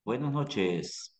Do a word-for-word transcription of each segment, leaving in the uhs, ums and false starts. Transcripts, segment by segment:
Buenas noches.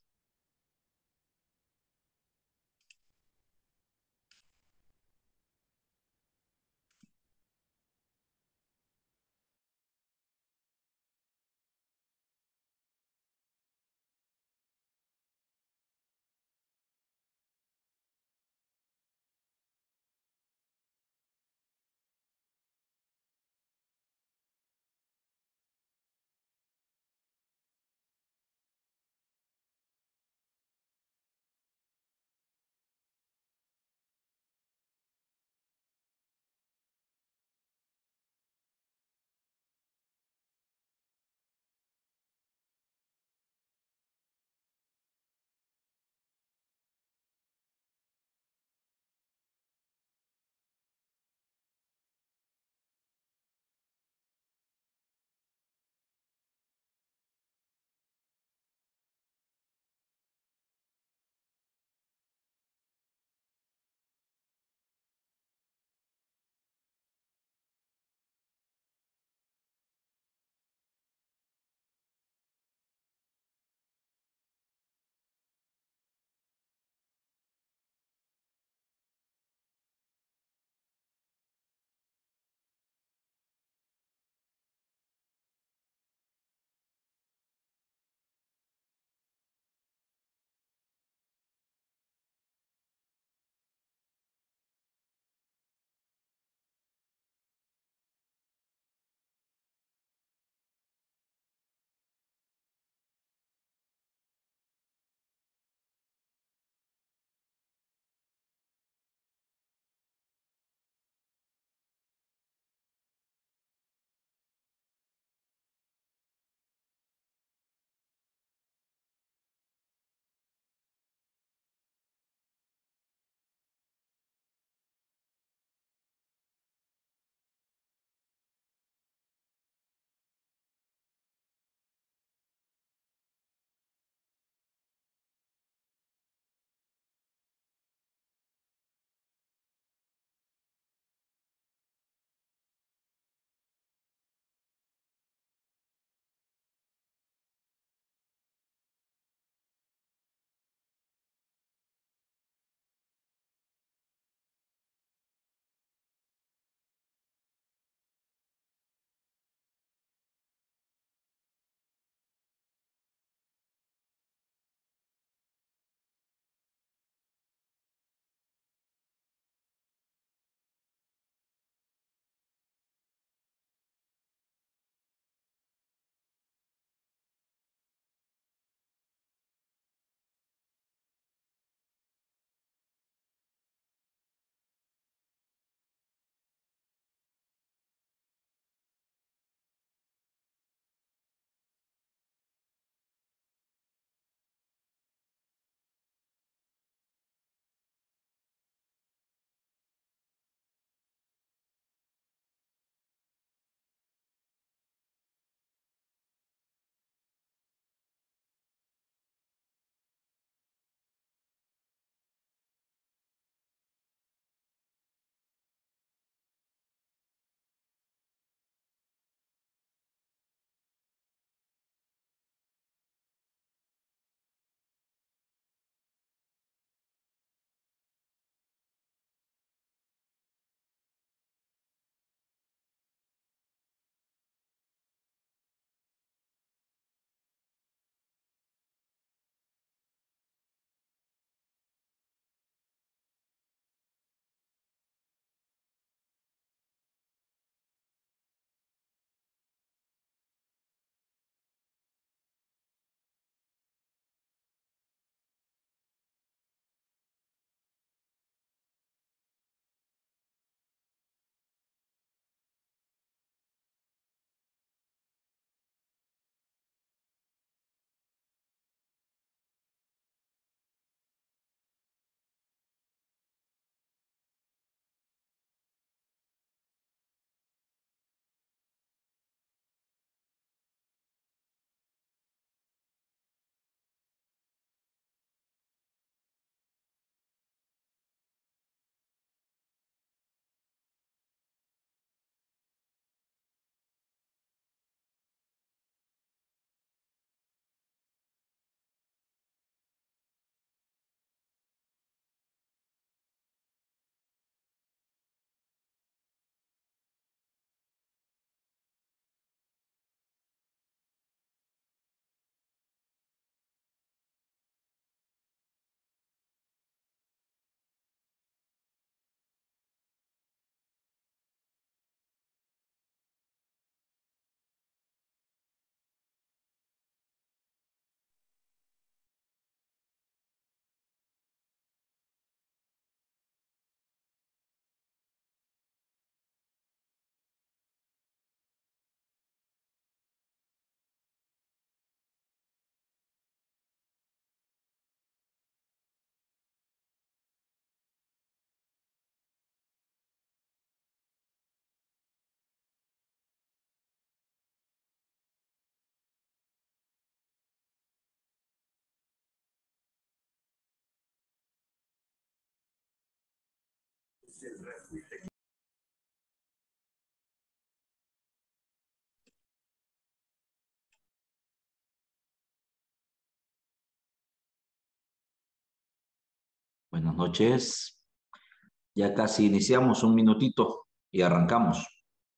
Buenas noches. Ya casi iniciamos, un minutito y arrancamos.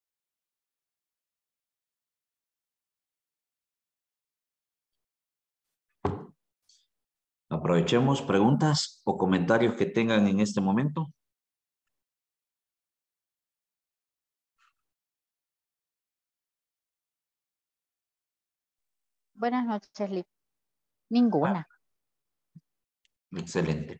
Aprovechemos preguntas o comentarios que tengan en este momento. Buenas noches, Liv. Ninguna. Excelente.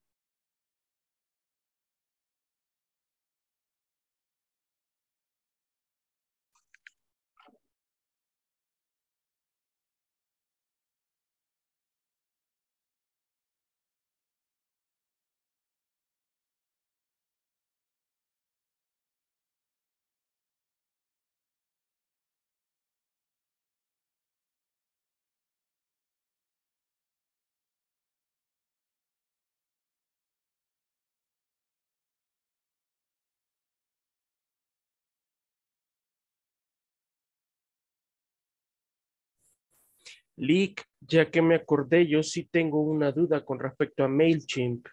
Lick, ya que me acordé, yo sí tengo una duda con respecto a MailChimp.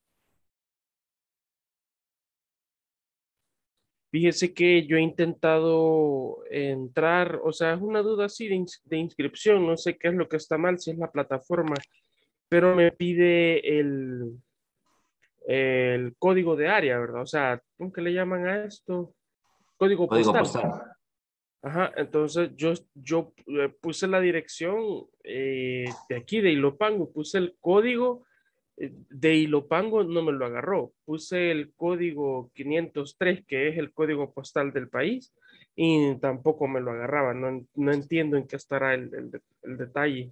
Fíjese que yo he intentado entrar, o sea, es una duda así de, ins- de inscripción, no sé qué es lo que está mal, si es la plataforma, pero me pide el, el código de área, ¿verdad? O sea, ¿cómo que le llaman a esto? Código Código postal. postal. Ajá, entonces yo, yo eh, puse la dirección eh, de aquí, de Ilopango, puse el código eh, de Ilopango, no me lo agarró. Puse el código quinientos tres, que es el código postal del país, y tampoco me lo agarraba. No, no entiendo en qué estará el, el de- el detalle.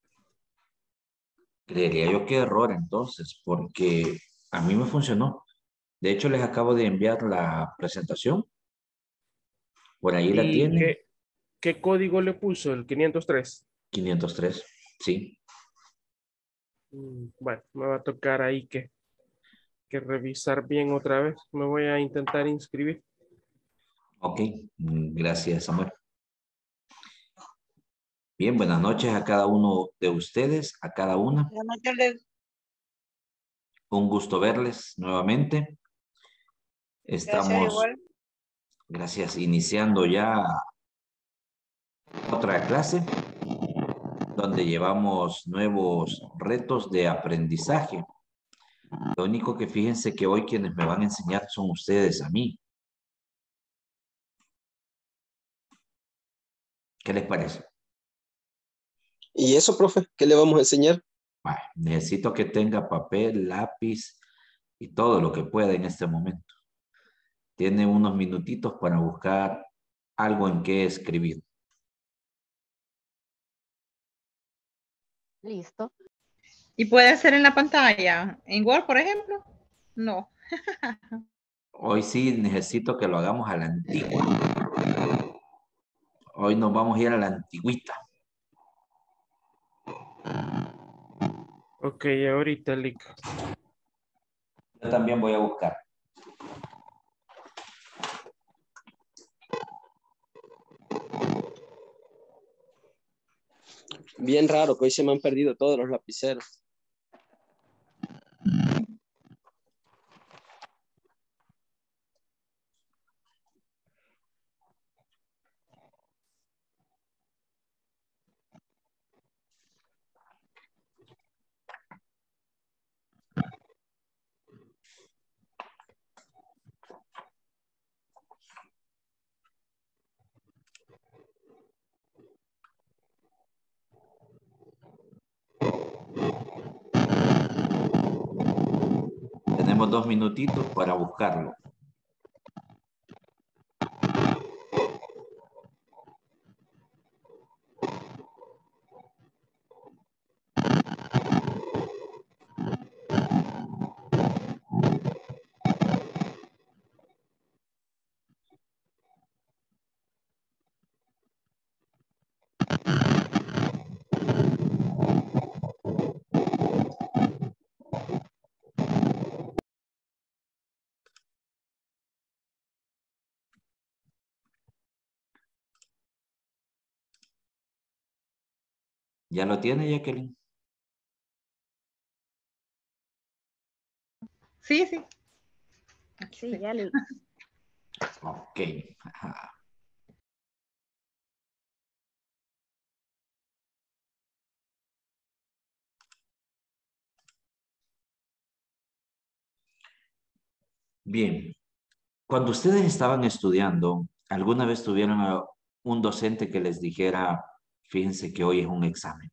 Creería yo que error entonces, porque a mí me funcionó. De hecho, les acabo de enviar la presentación. Por ahí la ¿Y tienen. qué, qué código le puso? El quinientos tres. quinientos tres. Sí. Mm, Bueno, me va a tocar ahí que, que revisar bien otra vez. Me voy a intentar inscribir. Ok. Mm, Gracias, Samuel. Bien, buenas noches a cada uno de ustedes, a cada una. Buenas noches, Un gusto verles nuevamente. gracias Estamos, igual. gracias, iniciando ya otra clase donde llevamos nuevos retos de aprendizaje. Lo único que fíjense que hoy quienes me van a enseñar son ustedes a mí. ¿Qué les parece? ¿Y eso, profe? ¿Qué le vamos a enseñar? Bueno, necesito que tenga papel, lápiz y todo lo que pueda en este momento. Tiene unos minutitos para buscar algo en qué escribir. Listo. ¿Y puede ser en la pantalla? ¿En Word, por ejemplo? No. Hoy sí necesito que lo hagamos a la antigua. Hoy nos vamos a ir a la antigüita. Ok, ahorita, Lick. Yo también voy a buscar. Bien raro que hoy se me han perdido todos los lapiceros. Tenemos dos minutitos para buscarlo. ¿Ya lo tiene, Jacqueline? Sí, sí. Aquí Sí, estoy. ya le... Ok. Ajá. Bien. Cuando ustedes estaban estudiando, ¿alguna vez tuvieron a un docente que les dijera, fíjense que hoy es un examen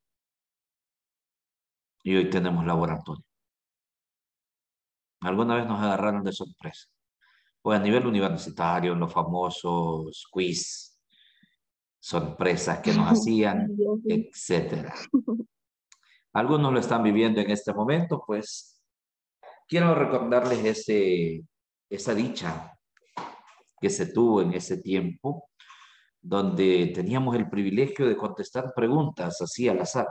y hoy tenemos laboratorio? ¿Alguna vez nos agarraron de sorpresa? O a nivel universitario, en los famosos quiz, sorpresas que nos hacían, etcétera. Algunos lo están viviendo en este momento, pues quiero recordarles ese, esa dicha que se tuvo en ese tiempo, donde teníamos el privilegio de contestar preguntas así al azar.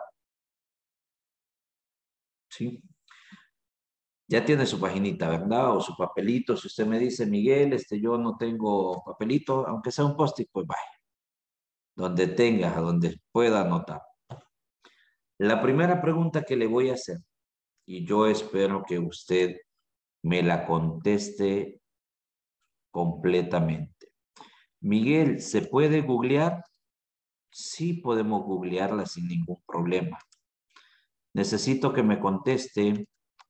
¿Sí? Ya tiene su paginita, ¿verdad? O su papelito. Si usted me dice, Miguel, este, yo no tengo papelito, aunque sea un post-it, pues vaya. Donde tenga, donde pueda anotar. La primera pregunta que le voy a hacer, y yo espero que usted me la conteste completamente. Miguel, ¿se puede googlear? Sí, podemos googlearla sin ningún problema. Necesito que me conteste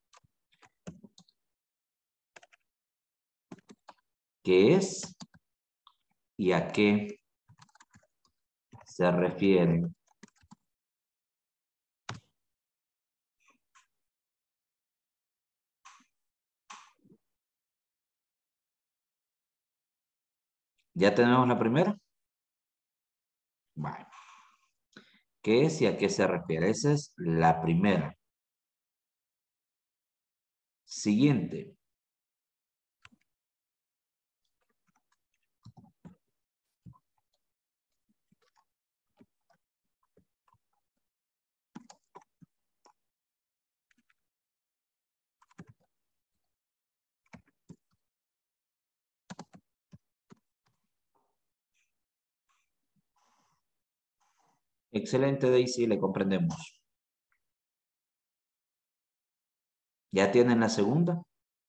qué es y a qué se refiere. ¿Ya tenemos la primera? Vale. ¿Qué es y a qué se refiere? Esa es la primera. Siguiente. Excelente, Daisy, le comprendemos. ¿Ya tienen la segunda?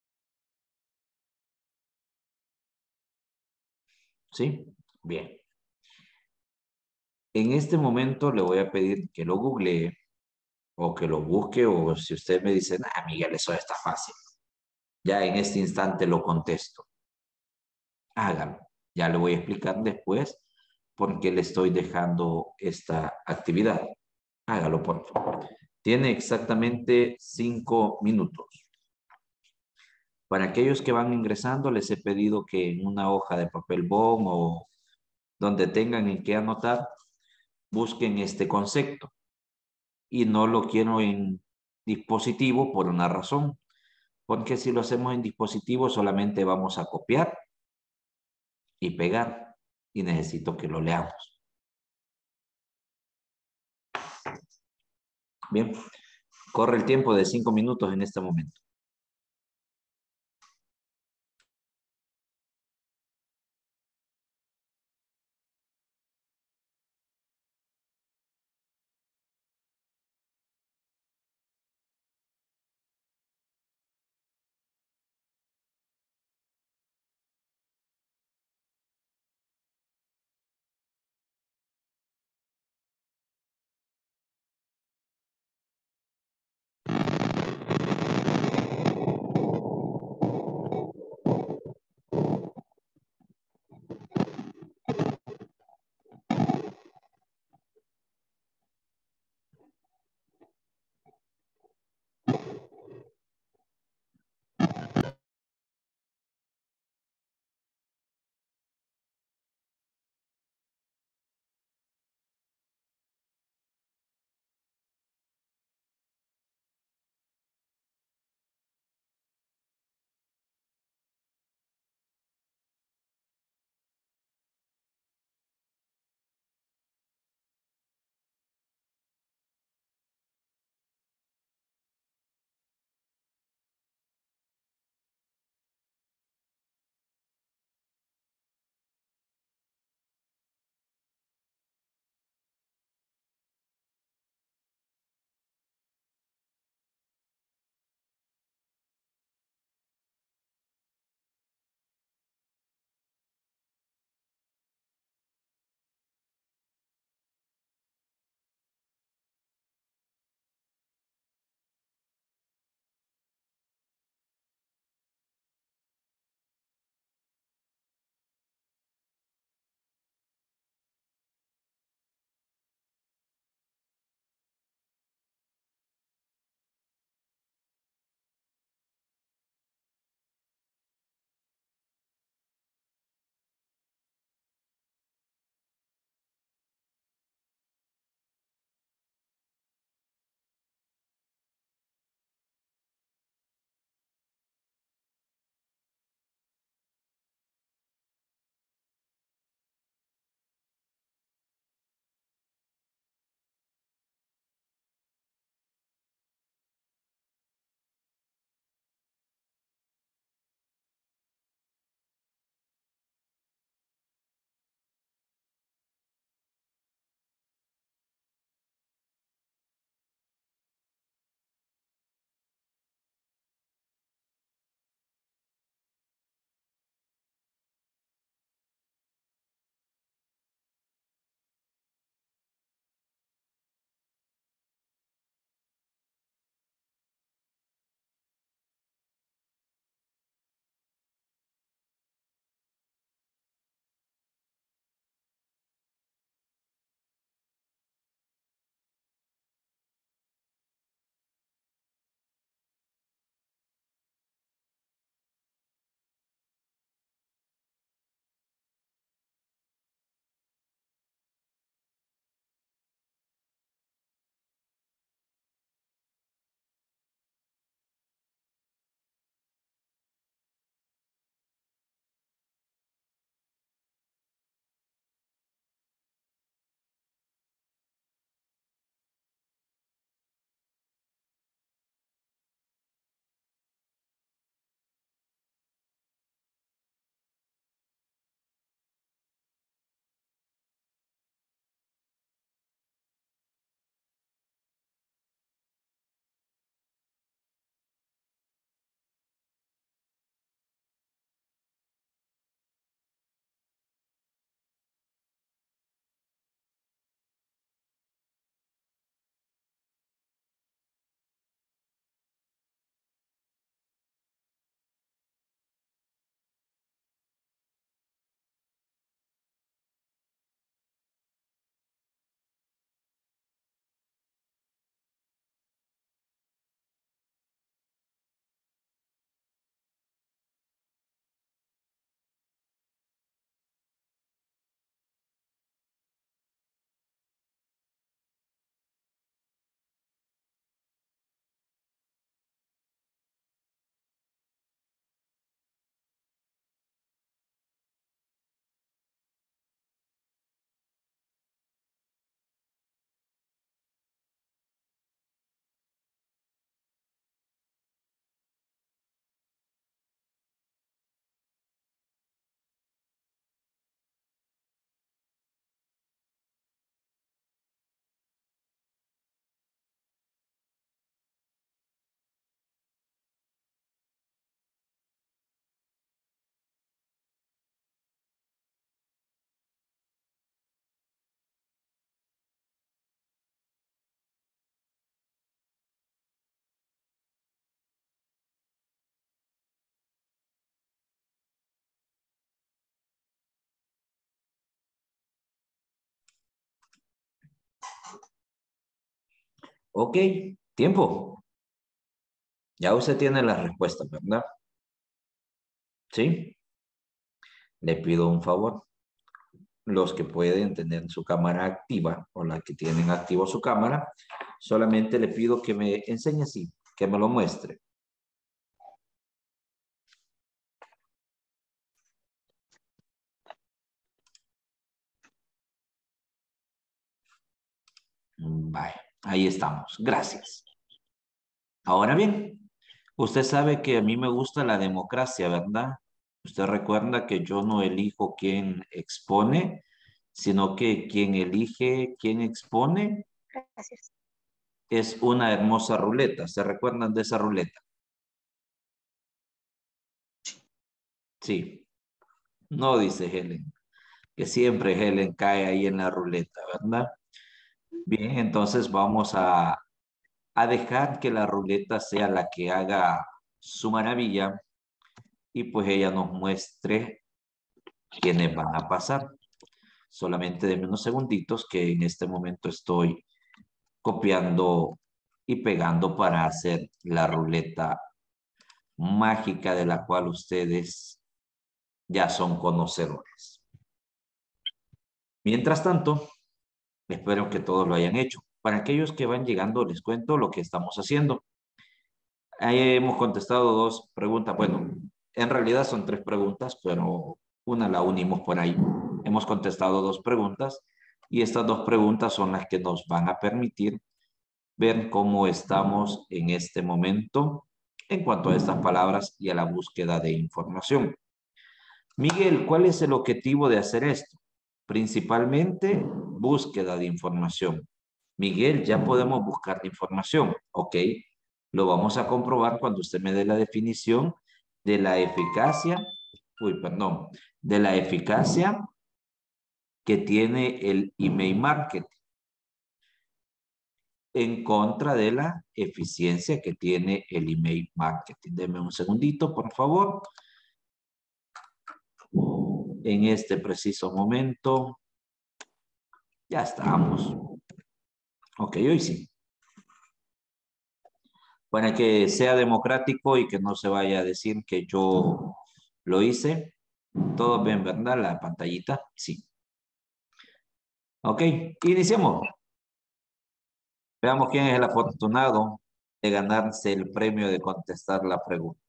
¿Sí? Bien. En este momento le voy a pedir que lo googlee o que lo busque, o si usted me dice, ah, Miguel, eso está fácil. Ya en este instante lo contesto. Hágalo. Ya le voy a explicar después por qué le estoy dejando esta actividad. Hágalo, por favor. Tiene exactamente cinco minutos. Para aquellos que van ingresando, les he pedido que en una hoja de papel bond o donde tengan en qué anotar, busquen este concepto. Y no lo quiero en dispositivo por una razón. Porque si lo hacemos en dispositivo, solamente vamos a copiar y pegar. Y necesito que lo leamos. Bien. Corre el tiempo de cinco minutos en este momento. Ok, tiempo. Ya usted tiene las respuestas, ¿verdad? ¿Sí? Le pido un favor. Los que pueden tener su cámara activa o las que tienen activo su cámara, solamente le pido que me enseñe así, que me lo muestre. Vale, ahí estamos. Gracias. Ahora bien, usted sabe que a mí me gusta la democracia, ¿verdad? Usted recuerda que yo no elijo quién expone, sino que quien elige quién expone Gracias. es una hermosa ruleta. ¿Se recuerdan de esa ruleta? Sí. No, dice Helen, que siempre Helen cae ahí en la ruleta, ¿verdad? Bien, entonces vamos a, a dejar que la ruleta sea la que haga su maravilla y pues ella nos muestre quiénes van a pasar. Solamente denme unos segunditos que en este momento estoy copiando y pegando para hacer la ruleta mágica de la cual ustedes ya son conocedores. Mientras tanto, espero que todos lo hayan hecho. Para aquellos que van llegando, les cuento lo que estamos haciendo. Ahí hemos contestado dos preguntas. Bueno, en realidad son tres preguntas, pero una la unimos por ahí. Hemos contestado dos preguntas y estas dos preguntas son las que nos van a permitir ver cómo estamos en este momento en cuanto a estas palabras y a la búsqueda de información. Miguel, ¿cuál es el objetivo de hacer esto? Principalmente búsqueda de información. Miguel, ya podemos buscar la información. Ok, lo vamos a comprobar cuando usted me dé la definición de la eficacia, uy, perdón, de la eficacia que tiene el email marketing en contra de la eficiencia que tiene el email marketing. Deme un segundito, por favor. En este preciso momento, ya estamos. Ok, hoy sí. Para que sea democrático y que no se vaya a decir que yo lo hice. Todos ven, ¿verdad? La pantallita. Sí. Ok, iniciemos. Veamos quién es el afortunado de ganarse el premio de contestar la pregunta.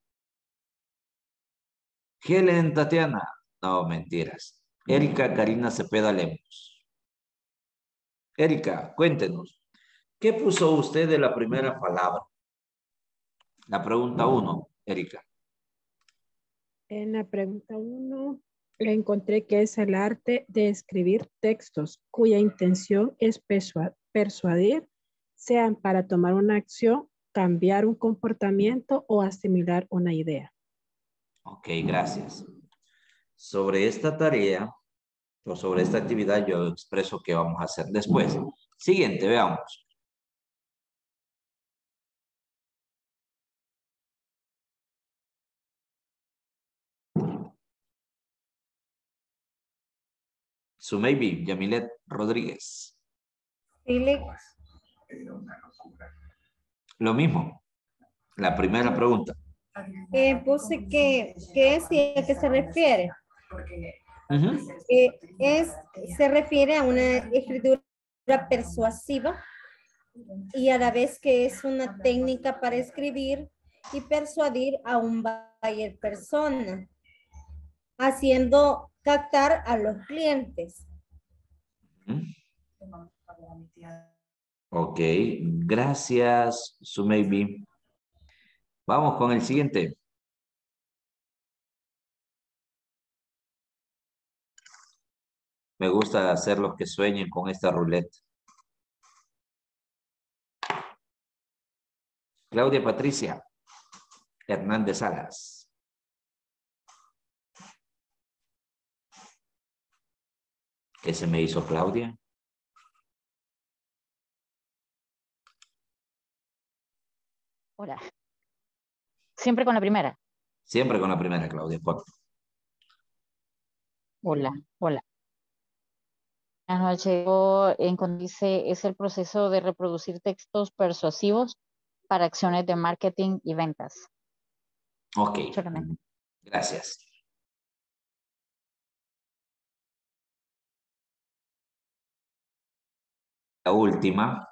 Helen Tatiana. No, mentiras. Erika Karina Cepeda Lemos. Erika, cuéntenos. ¿Qué puso usted de la primera palabra? La pregunta uno, Erika. En la pregunta uno, encontré que es el arte de escribir textos cuya intención es persua- persuadir, sean para tomar una acción, cambiar un comportamiento o asimilar una idea. Ok, gracias. Sobre esta tarea o sobre esta actividad yo expreso qué vamos a hacer después. Siguiente, veamos. Su maybe, Yamilet Rodríguez. Lo mismo. La primera pregunta. Eh, puse que, que es y a qué se refiere. Uh-huh. Eh, es, se refiere a una escritura persuasiva y a la vez que es una técnica para escribir y persuadir a un buyer persona, haciendo captar a los clientes. Uh-huh. Ok, gracias, su maybe. Vamos con el siguiente. Me gusta hacer los que sueñen con esta ruleta. Claudia Patricia Hernández Salas. ¿Qué se me hizo, Claudia? Hola. Siempre con la primera. Siempre con la primera, Claudia. Pon. Hola, hola. noches. Yo encontré, es el proceso de reproducir textos persuasivos para acciones de marketing y ventas. Ok, Solamente. gracias. La última.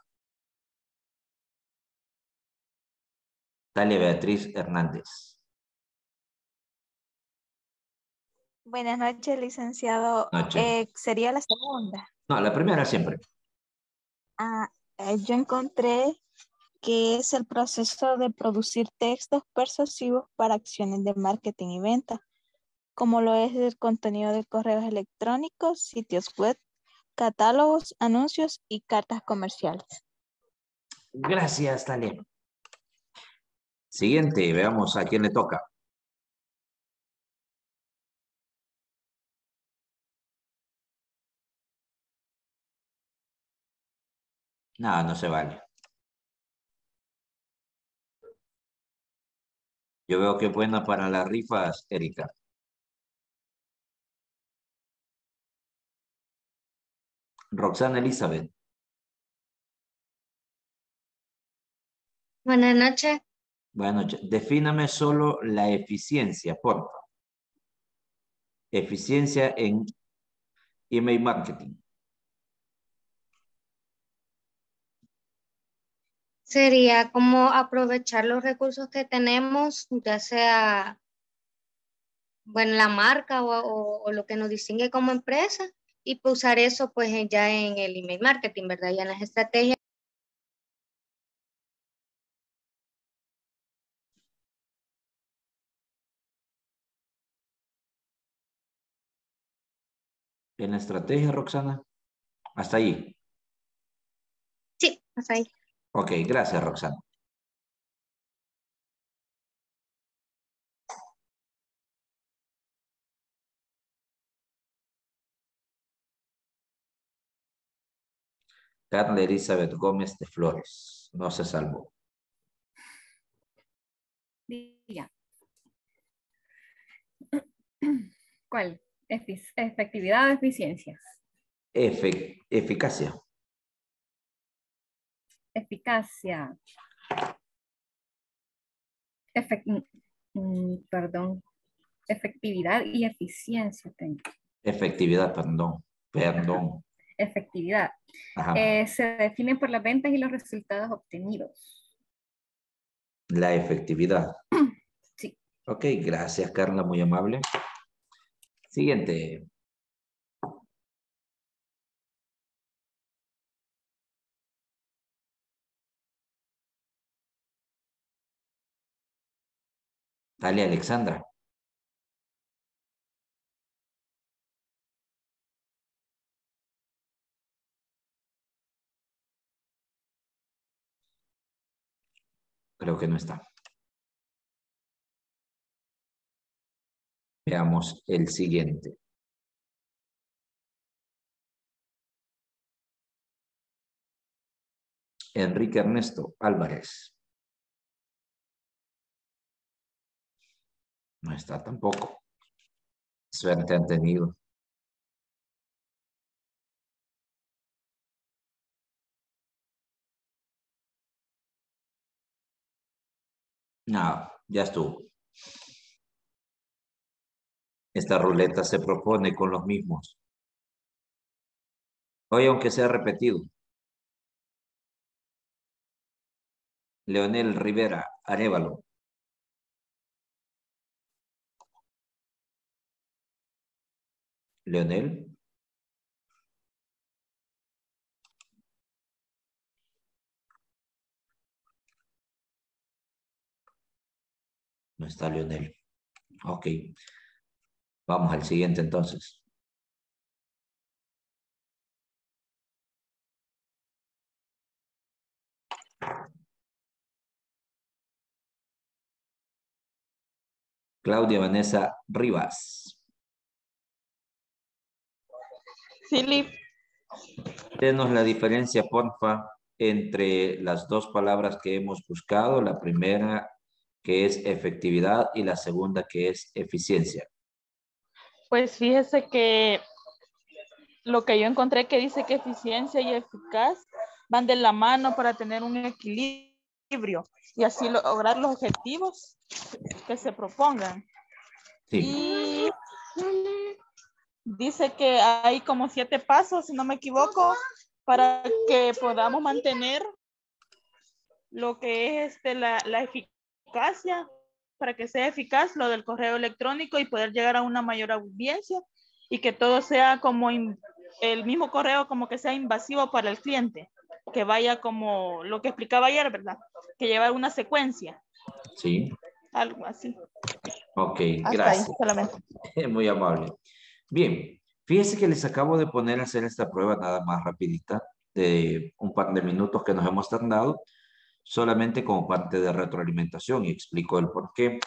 Dale, Beatriz Hernández. Buenas noches, licenciado. Noche. Eh, sería la segunda. No, la primera siempre. Ah, eh, yo encontré que es el proceso de producir textos persuasivos para acciones de marketing y venta, como lo es el contenido de correos electrónicos, sitios web, catálogos, anuncios y cartas comerciales. Gracias, Dale. Siguiente, veamos a quién le toca. No, no se vale. Yo veo que es buena para las rifas, Erika. Roxana Elizabeth. Buenas noches. Buenas noches. Defíname solo la eficiencia, por favor. Eficiencia en email marketing. Sería como aprovechar los recursos que tenemos, ya sea, bueno, la marca o, o- o lo que nos distingue como empresa, y pues usar eso pues en- ya en el email marketing, ¿verdad? Ya en las estrategias. En la estrategia, Roxana. Hasta ahí. Sí, hasta ahí. Ok, gracias, Roxana. Carla Elizabeth Gómez de Flores. No se salvó. Diga. ¿Cuál? Efic- Efectividad o eficiencia. Efe- eficacia. Eficacia. Efec- mm, mm, perdón. Efectividad y eficiencia tengo. Efectividad, perdón. Perdón. Efectividad. Ajá. Eh, se definen por las ventas y los resultados obtenidos. La efectividad. Sí. Ok, gracias, Carla, muy amable. Siguiente. Dale, Alexandra. Creo que no está. Veamos el siguiente. Enrique Ernesto Álvarez. No está tampoco. Suerte han tenido. No, ya estuvo. Esta ruleta se propone con los mismos. Hoy, aunque sea repetido. Leonel Rivera Arévalo. Leonel. No está Leonel. Ok. Vamos al siguiente entonces. Claudia Vanessa Rivas. Philip. Denos la diferencia, porfa, entre las dos palabras que hemos buscado. La primera que es efectividad y la segunda que es eficiencia. Pues fíjese que lo que yo encontré que dice que eficiencia y eficaz van de la mano para tener un equilibrio y así lograr los objetivos que se propongan. Sí. Y dice que hay como siete pasos, si no me equivoco, para que podamos mantener lo que es este, la, la eficacia, para que sea eficaz lo del correo electrónico y poder llegar a una mayor audiencia y que todo sea como in, el mismo correo como que sea invasivo para el cliente, que vaya como lo que explicaba ayer, ¿verdad? Que lleva una secuencia. Sí. Algo así. Ok, Hasta gracias. ahí solamente. Muy amable. Bien, fíjense que les acabo de poner a hacer esta prueba nada más rapidita, de un par de minutos que nos hemos tardado, solamente como parte de retroalimentación y explico el por qué.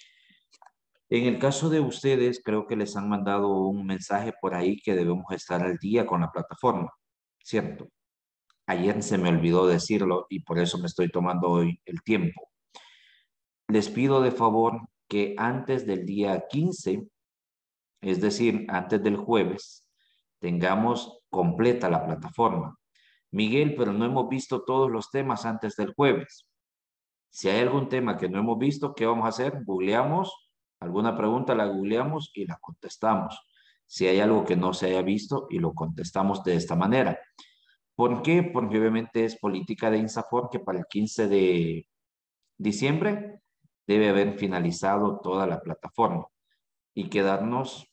En el caso de ustedes, creo que les han mandado un mensaje por ahí que debemos estar al día con la plataforma, ¿cierto? Ayer se me olvidó decirlo y por eso me estoy tomando hoy el tiempo. Les pido de favor que antes del día quince, es decir, antes del jueves, tengamos completa la plataforma. Miguel, pero no hemos visto todos los temas antes del jueves. Si hay algún tema que no hemos visto, ¿qué vamos a hacer? Googleamos, alguna pregunta la googleamos y la contestamos. Si hay algo que no se haya visto y lo contestamos de esta manera. ¿Por qué? Porque obviamente es política de INSAFORP que para el quince de diciembre debe haber finalizado toda la plataforma y quedarnos,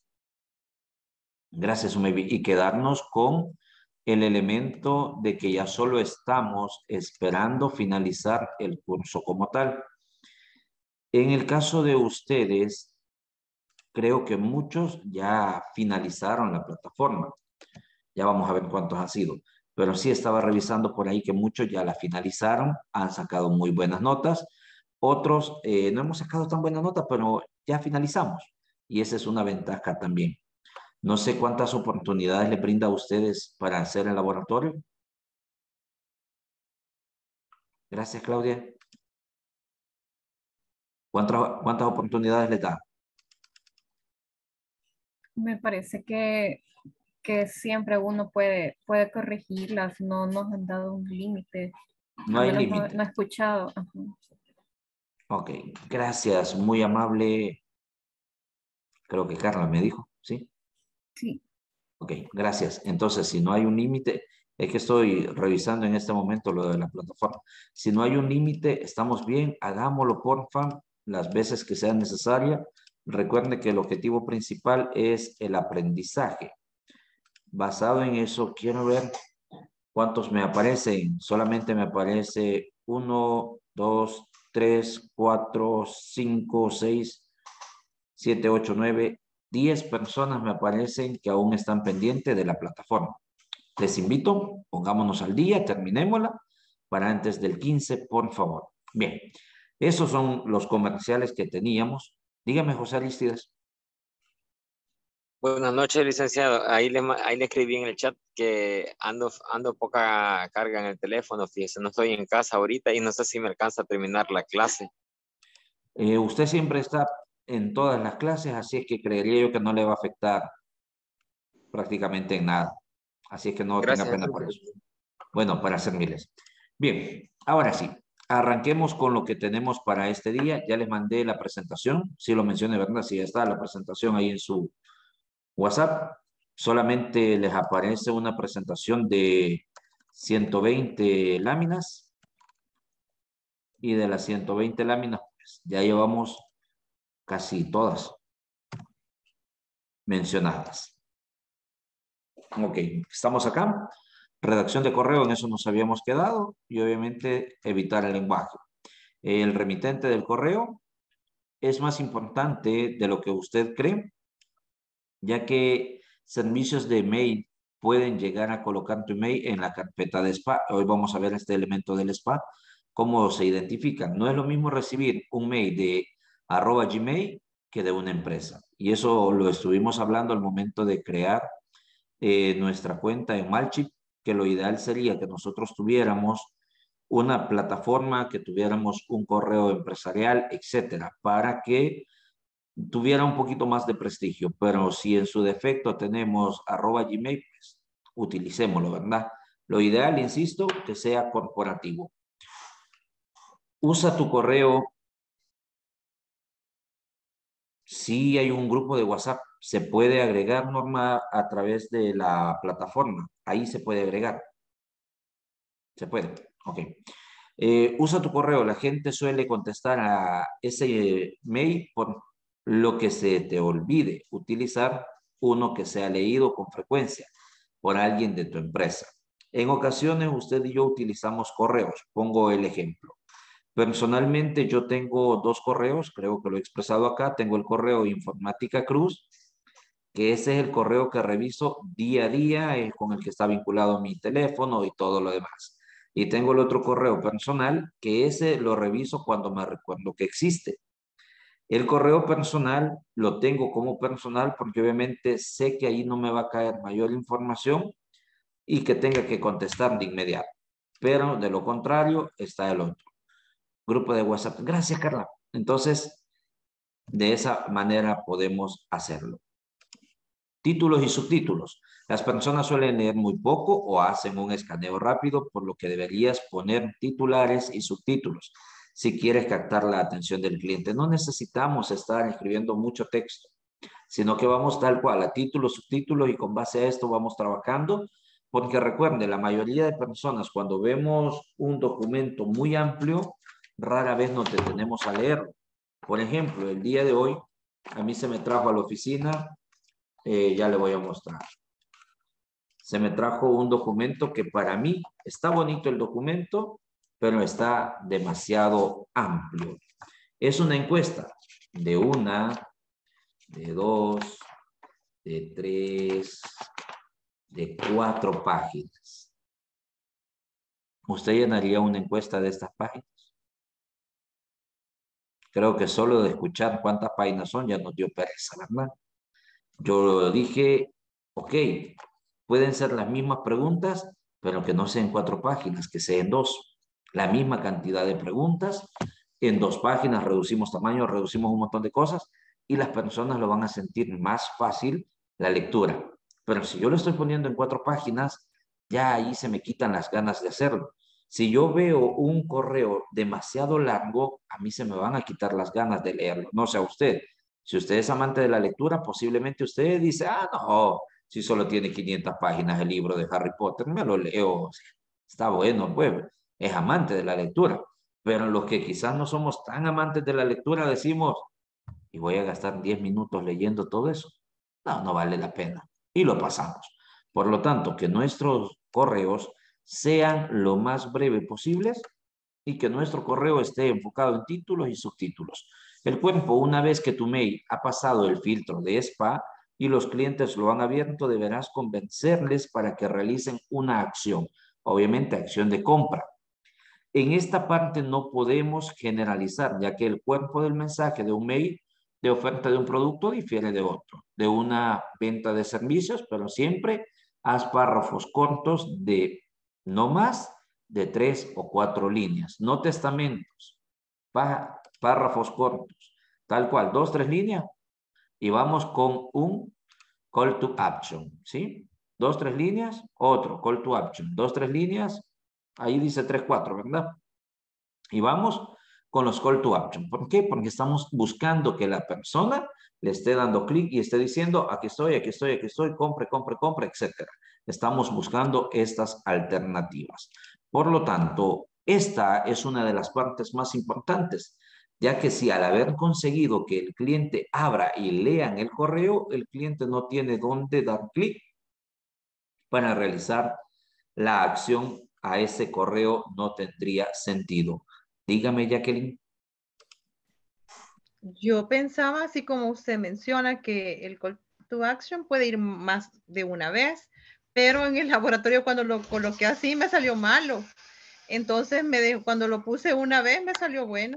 gracias Umevi, y quedarnos con el elemento de que ya solo estamos esperando finalizar el curso como tal. En el caso de ustedes, creo que muchos ya finalizaron la plataforma. Ya vamos a ver cuántos han sido. Pero sí estaba revisando por ahí que muchos ya la finalizaron, han sacado muy buenas notas. Otros eh, no hemos sacado tan buenas notas, pero ya finalizamos. Y esa es una ventaja también. No sé cuántas oportunidades le brinda a ustedes para hacer el laboratorio. Gracias, Claudia. ¿Cuántas, cuántas oportunidades les da? Me parece que, que siempre uno puede, puede corregirlas, no nos han dado un límite. No Al hay menos no, límite. no he escuchado. Ajá. Ok, gracias, muy amable. Creo que Carla me dijo, ¿sí? Sí. Ok, gracias. Entonces, si no hay un límite, es que estoy revisando en este momento lo de la plataforma. Si no hay un límite, estamos bien, hagámoslo, porfa, las veces que sea necesaria. Recuerden que el objetivo principal es el aprendizaje. Basado en eso, quiero ver cuántos me aparecen. Solamente me aparece uno, dos, tres, cuatro, cinco, seis, siete, ocho, nueve, diez personas me aparecen que aún están pendientes de la plataforma. Les invito, pongámonos al día, terminémosla para antes del quince, por favor. Bien, esos son los comerciales que teníamos. Dígame, José Aristides. Buenas noches, licenciado. Ahí le, ma- ahí le escribí en el chat que ando, ando poca carga en el teléfono. Fíjese, no estoy en casa ahorita y no sé si me alcanza a terminar la clase. Eh, usted siempre está en todas las clases, así es que creería yo que no le va a afectar prácticamente en nada. Así es que no tenga Gracias, pena por entonces. eso. Bueno, para servirles. Bien, ahora sí, arranquemos con lo que tenemos para este día. Ya les mandé la presentación, sí lo mencioné, ¿verdad? Sí, está la presentación ahí en su WhatsApp. Solamente les aparece una presentación de ciento veinte láminas y de las ciento veinte láminas, pues ya llevamos casi todas mencionadas. Ok, estamos acá. Redacción de correo, en eso nos habíamos quedado y obviamente evitar el lenguaje. El remitente del correo es más importante de lo que usted cree, ya que servicios de email pueden llegar a colocar tu email en la carpeta de spam. Hoy vamos a ver este elemento del spam, cómo se identifican. No es lo mismo recibir un mail de arroba gmail que de una empresa. Y eso lo estuvimos hablando al momento de crear eh, nuestra cuenta en Mailchimp, que lo ideal sería que nosotros tuviéramos una plataforma, que tuviéramos un correo empresarial, etcétera, para que tuviera un poquito más de prestigio. Pero si en su defecto tenemos arroba Gmail, pues utilicémoslo, ¿verdad? Lo ideal, insisto, que sea corporativo. Usa tu correo. Si hay un grupo de WhatsApp, se puede agregar, Norma, a través de la plataforma. Ahí se puede agregar. Se puede, ok. Eh, usa tu correo. La gente suele contestar a ese mail por lo que se te olvide utilizar uno que sea leído con frecuencia por alguien de tu empresa. En ocasiones usted y yo utilizamos correos. Pongo el ejemplo. Personalmente yo tengo dos correos, creo que lo he expresado acá. Tengo el correo Informática Cruz, que ese es el correo que reviso día a día, es con el que está vinculado mi teléfono y todo lo demás. Y tengo el otro correo personal, que ese lo reviso cuando me recuerdo que existe. El correo personal lo tengo como personal porque obviamente sé que ahí no me va a caer mayor información y que tenga que contestar de inmediato. Pero de lo contrario está el otro. Grupo de WhatsApp. Gracias, Carla. Entonces, de esa manera podemos hacerlo. Títulos y subtítulos. Las personas suelen leer muy poco o hacen un escaneo rápido, por lo que deberías poner titulares y subtítulos si quieres captar la atención del cliente. No necesitamos estar escribiendo mucho texto, sino que vamos tal cual a títulos, subtítulos y con base a esto vamos trabajando, porque recuerden, la mayoría de personas cuando vemos un documento muy amplio, rara vez nos detenemos a leerlo. Por ejemplo, el día de hoy, a mí se me trajo a la oficina, eh, ya le voy a mostrar. Se me trajo un documento que para mí está bonito el documento, pero está demasiado amplio. Es una encuesta de una, de dos, de tres, de cuatro páginas. ¿Usted llenaría una encuesta de estas páginas? Creo que solo de escuchar cuántas páginas son ya nos dio pereza, ¿verdad? Yo dije, ok, pueden ser las mismas preguntas, pero que no sean cuatro páginas, que sean dos. La misma cantidad de preguntas, en dos páginas reducimos tamaño, reducimos un montón de cosas y las personas lo van a sentir más fácil la lectura. Pero si yo lo estoy poniendo en cuatro páginas, ya ahí se me quitan las ganas de hacerlo. Si yo veo un correo demasiado largo, a mí se me van a quitar las ganas de leerlo. No sé a usted. Si usted es amante de la lectura, posiblemente usted dice, ah, no, si solo tiene quinientas páginas el libro de Harry Potter, me lo leo. Está bueno, pues, es amante de la lectura. Pero los que quizás no somos tan amantes de la lectura, decimos, ¿y voy a gastar diez minutos leyendo todo eso? No, no vale la pena. Y lo pasamos. Por lo tanto, que nuestros correos sean lo más breve posibles y que nuestro correo esté enfocado en títulos y subtítulos. El cuerpo, una vez que tu mail ha pasado el filtro de S P A y los clientes lo han abierto, deberás convencerles para que realicen una acción, obviamente acción de compra. En esta parte no podemos generalizar, ya que el cuerpo del mensaje de un mail de oferta de un producto difiere de otro, de una venta de servicios, pero siempre haz párrafos cortos de no más de tres o cuatro líneas, no testamentos, párrafos cortos, tal cual, dos, tres líneas, y vamos con un call to action, ¿sí? Dos, tres líneas, otro call to action, dos, tres líneas, ahí dice tres, cuatro, ¿verdad? Y vamos con los call to action. ¿Por qué? Porque estamos buscando que la persona le esté dando clic y esté diciendo, aquí estoy, aquí estoy, aquí estoy, compre, compre, compre, etcétera. Estamos buscando estas alternativas. Por lo tanto, esta es una de las partes más importantes, ya que si al haber conseguido que el cliente abra y lean el correo, el cliente no tiene dónde dar clic para realizar la acción a ese correo, no tendría sentido. Dígame, Jacqueline. Yo pensaba, así como usted menciona, que el call to action puede ir más de una vez, pero en el laboratorio cuando lo coloqué así me salió malo. Entonces, me dejó, cuando lo puse una vez me salió bueno.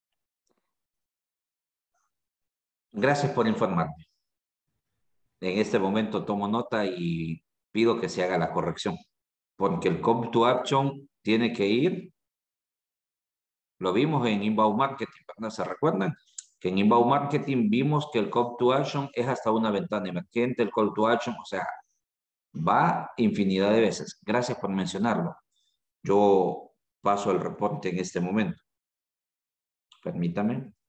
Gracias por informarme. En este momento tomo nota y pido que se haga la corrección, porque el call to action tiene que ir, lo vimos en Inbound Marketing, ¿no se recuerdan? Que en Inbound Marketing vimos que el call to action es hasta una ventana emergente, el call to action, o sea, Va infinidad de veces. Gracias por mencionarlo. Yo paso el reporte en este momento. Permítame.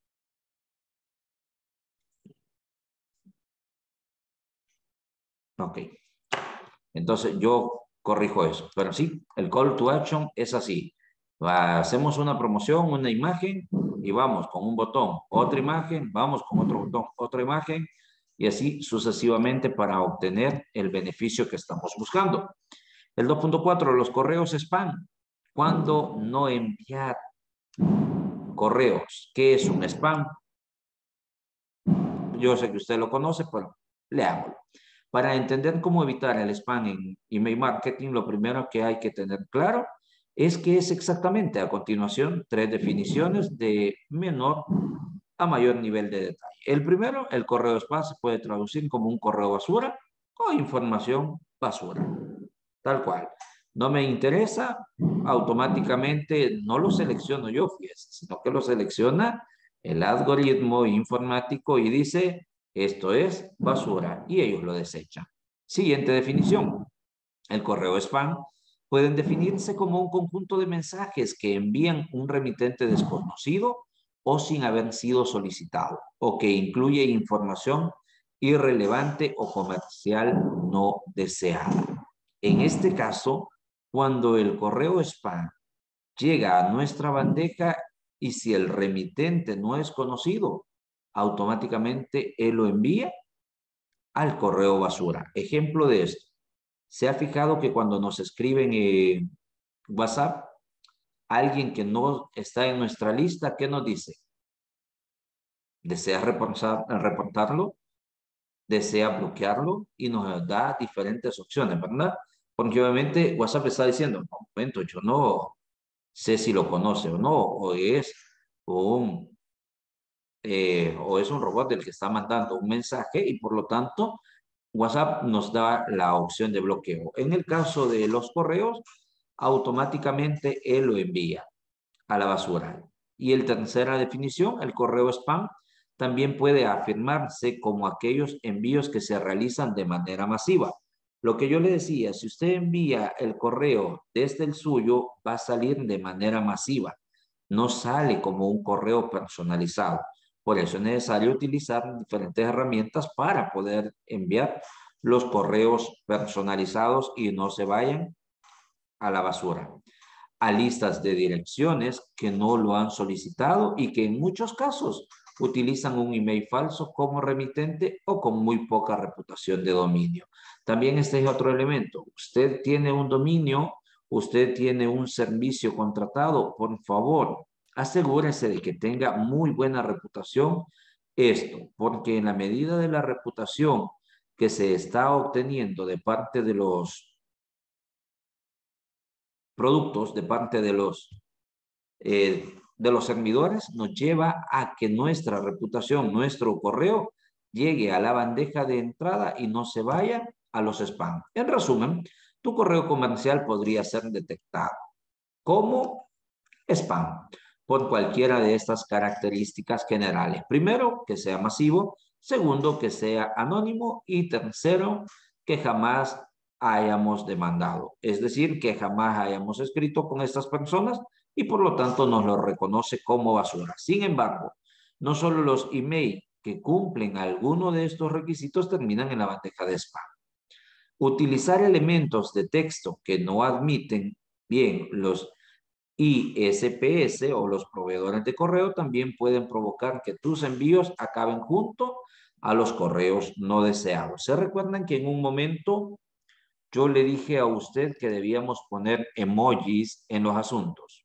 Ok. Entonces yo corrijo eso. Pero sí, el call to action es así. Hacemos una promoción, una imagen y vamos con un botón. Otra imagen, vamos con otro botón. Otra imagen y así sucesivamente para obtener el beneficio que estamos buscando. El dos punto cuatro, los correos spam. ¿Cuándo no enviar correos? ¿Qué es un spam? Yo sé que usted lo conoce, pero leámoslo. Para entender cómo evitar el spam en email marketing, lo primero que hay que tener claro es que es exactamente a continuación tres definiciones de menor a mayor nivel de detalle. El primero, el correo spam se puede traducir como un correo basura o información basura. Tal cual. No me interesa, automáticamente no lo selecciono yo, fíjese, sino que lo selecciona el algoritmo informático y dice, esto es basura, y ellos lo desechan. Siguiente definición. El correo spam pueden definirse como un conjunto de mensajes que envían un remitente desconocido o sin haber sido solicitado, o que incluye información irrelevante o comercial no deseada. En este caso, cuando el correo spam llega a nuestra bandeja y si el remitente no es conocido, automáticamente él lo envía al correo basura. Ejemplo de esto. ¿Se ha fijado que cuando nos escriben en WhatsApp, alguien que no está en nuestra lista, ¿qué nos dice? ¿Desea reportar, reportarlo? ¿Desea bloquearlo? Y nos da diferentes opciones, ¿verdad? Porque obviamente WhatsApp está diciendo, no, un momento, yo no sé si lo conoce o no, o es un, eh, o es un robot del que está mandando un mensaje y por lo tanto WhatsApp nos da la opción de bloqueo. En el caso de los correos, automáticamente él lo envía a la basura. Y el tercera definición, el correo spam, también puede afirmarse como aquellos envíos que se realizan de manera masiva. Lo que yo le decía, si usted envía el correo desde el suyo, va a salir de manera masiva. No sale como un correo personalizado. Por eso es necesario utilizar diferentes herramientas para poder enviar los correos personalizados y no se vayan a la basura. A listas de direcciones que no lo han solicitado y que en muchos casos utilizan un email falso como remitente o con muy poca reputación de dominio. También este es otro elemento. Usted tiene un dominio, usted tiene un servicio contratado, por favor, asegúrese de que tenga muy buena reputación esto, porque en la medida de la reputación que se está obteniendo de parte de los productos, de parte de los, eh, de los servidores, nos lleva a que nuestra reputación, nuestro correo, llegue a la bandeja de entrada y no se vaya a los spam. En resumen, tu correo comercial podría ser detectado como spam por cualquiera de estas características generales. Primero, que sea masivo. Segundo, que sea anónimo. Y tercero, que jamás hayamos demandado. Es decir, que jamás hayamos escrito con estas personas y por lo tanto nos lo reconoce como basura. Sin embargo, no solo los emails que cumplen alguno de estos requisitos terminan en la bandeja de spam. Utilizar elementos de texto que no admiten bien los I S P S o los proveedores de correo también pueden provocar que tus envíos acaben junto a los correos no deseados. ¿Se recuerdan que en un momento yo le dije a usted que debíamos poner emojis en los asuntos?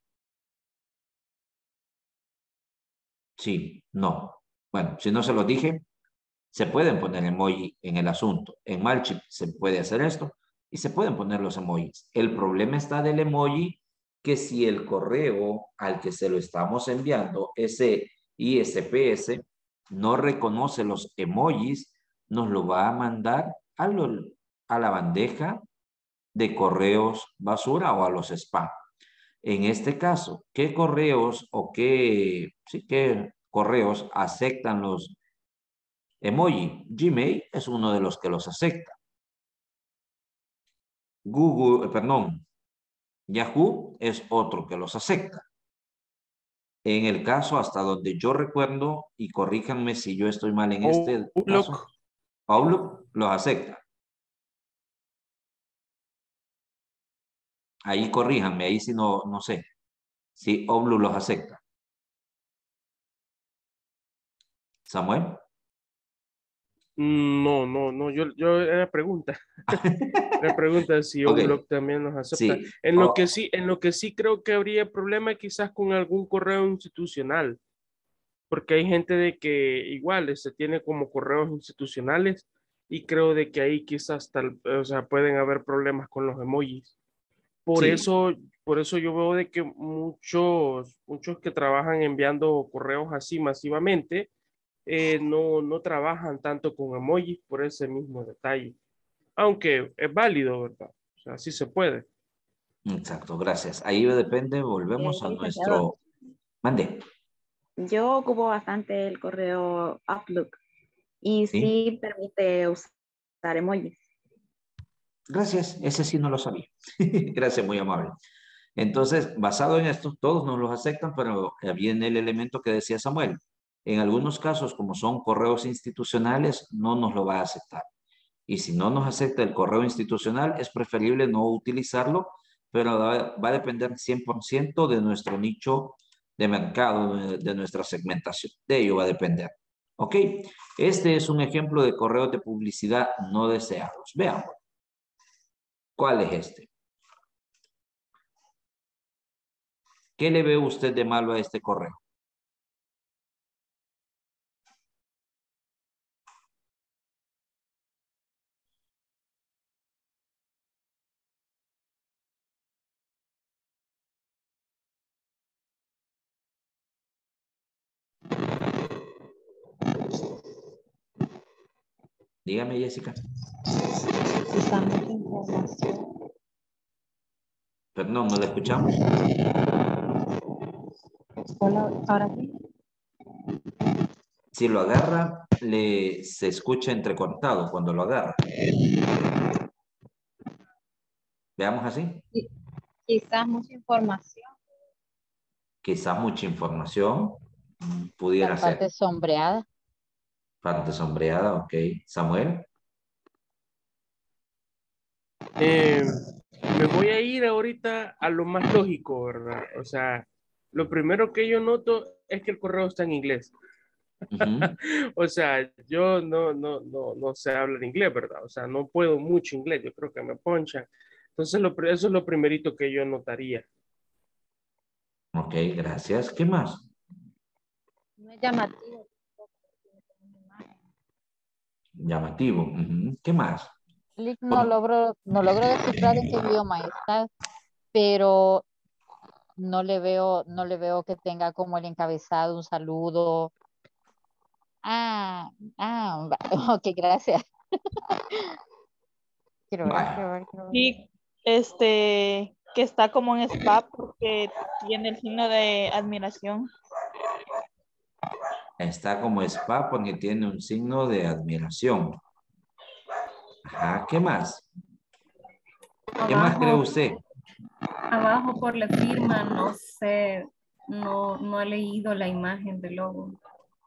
Sí, no. Bueno, si no se los dije, se pueden poner emoji en el asunto. En Mailchimp se puede hacer esto y se pueden poner los emojis. El problema está del emoji que si el correo al que se lo estamos enviando, ese I S P S, no reconoce los emojis, nos lo va a mandar a, lo, a la bandeja de correos basura o a los spam. En este caso, ¿qué correos o qué, sí, qué correos aceptan los emoji? Gmail es uno de los que los acepta. Google, perdón, Yahoo es otro que los acepta. En el caso, hasta donde yo recuerdo, y corríjanme si yo estoy mal en este Outlook. caso, Outlook los acepta. Ahí corríjanme, ahí sí no, no sé. Si Outlook los acepta. Samuel. No, no, no, yo, yo era pregunta. Era pregunta si Ok. Outlook también nos acepta. Sí. En lo Oh. que sí, en lo que sí creo que habría problema quizás con algún correo institucional, porque hay gente de que igual se tiene como correos institucionales y creo de que ahí quizás tal, o sea, pueden haber problemas con los emojis. Por Sí. eso, por eso yo veo de que muchos, muchos que trabajan enviando correos así masivamente, eh, no, no trabajan tanto con emojis por ese mismo detalle. Aunque es válido, ¿verdad? O sea, sí se puede. Exacto, gracias. Ahí depende, volvemos Eh, a licenciado, nuestro... Mande. yo ocupo bastante el correo Outlook y ¿Sí? sí permite usar emojis. Gracias, ese sí no lo sabía. Gracias, muy amable. Entonces, basado en esto, todos nos los aceptan, pero viene el elemento que decía Samuel. En algunos casos, como son correos institucionales, no nos lo va a aceptar. Y si no nos acepta el correo institucional, es preferible no utilizarlo, pero va, va a depender cien por ciento de nuestro nicho de mercado, de, de nuestra segmentación. De ello va a depender. ¿Ok? Este es un ejemplo de correos de publicidad no deseados. Veamos. ¿Cuál es este? ¿Qué le ve usted de malo a este correo? Dígame, Jessica. Perdón, ¿no la escuchamos? Hola, ahora sí. Si lo agarra, le, se escucha entrecortado cuando lo agarra. Veamos así. Quizás mucha información. Quizás mucha información pudiera La parte ser. sombreada. Parte sombreada, ok. Samuel. Eh, me voy a ir ahorita a lo más lógico, ¿verdad? O sea, lo primero que yo noto es que el correo está en inglés. Uh-huh. O sea, yo no, no, no, no sé hablar inglés, ¿verdad? O sea, no puedo mucho inglés, yo creo que me ponchan. Entonces, lo, eso es lo primerito que yo notaría. Ok, gracias. ¿Qué más? No es llamativo. Llamativo. Uh-huh. ¿Qué más? Clic no logro, no logro descifrar en qué idioma está, pero no le veo, no le veo que tenga como el encabezado, un saludo. Ah, ah, ok, gracias. Quiero ver, Vaya. quiero ver, quiero ver. Y este, que está como en spa porque tiene el signo de admiración. Está como spa porque tiene un signo de admiración. Ajá, ¿qué más? ¿Qué más cree Abajo, usted? abajo por la firma, no sé, no, no he leído la imagen del logo.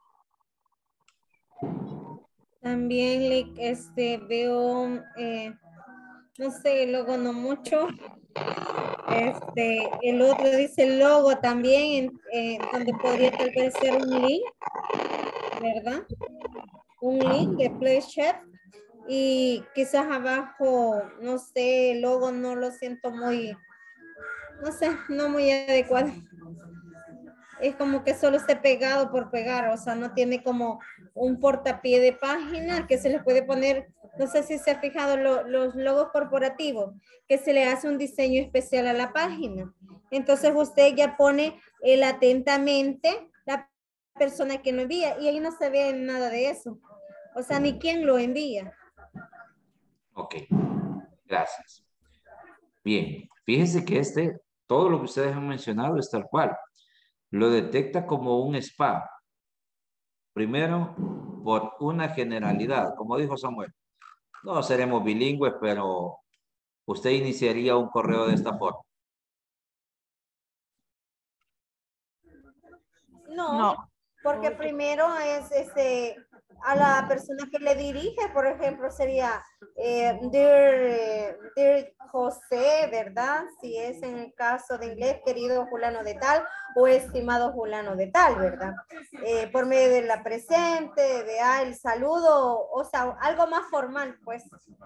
También Lick, este, veo, eh, no sé, el logo no mucho. Este, el otro dice el logo también, eh, donde podría tal vez ser un link, ¿verdad? Un link de Play Chat. Y quizás abajo, no sé, el logo no lo siento muy, no sé, no muy adecuado. Es como que solo esté pegado por pegar, o sea, no tiene como un portapié de página que se le puede poner, no sé si se ha fijado lo, los logos corporativos, que se le hace un diseño especial a la página. Entonces usted ya pone el atentamente la persona que lo envía y ahí no se ve nada de eso. O sea, ni quién lo envía. Ok, gracias. Bien, fíjense que este, todo lo que ustedes han mencionado es tal cual. Lo detecta como un spam. Primero, por una generalidad, como dijo Samuel. No seremos bilingües, pero usted iniciaría un correo de esta forma. No, No. porque primero es este a la persona que le dirige, por ejemplo, sería eh, dear, eh, dear José, ¿verdad? Si es en el caso de inglés, querido fulano de tal o estimado fulano de tal, ¿verdad? Eh, por medio de la presente, de ah, el saludo, o sea, algo más formal, pues.